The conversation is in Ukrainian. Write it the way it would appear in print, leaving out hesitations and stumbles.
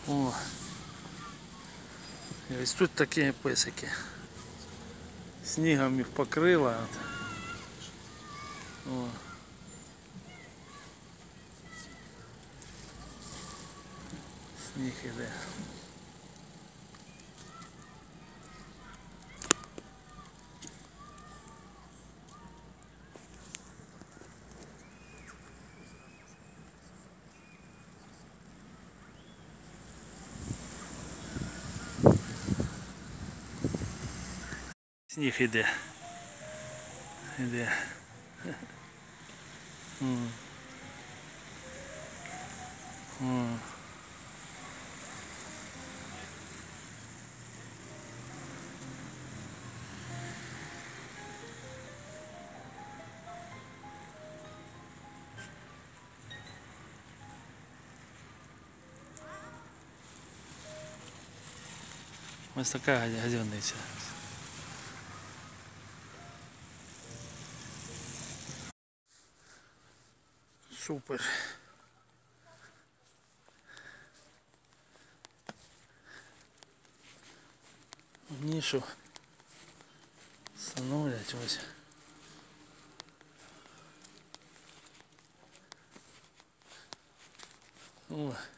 О. І ось тут такі песики. Снігом їх покрило. О. Сніг іде. Сніг іде. Іде. Ось така газівниця. Супер. Нішу становлять ось. О.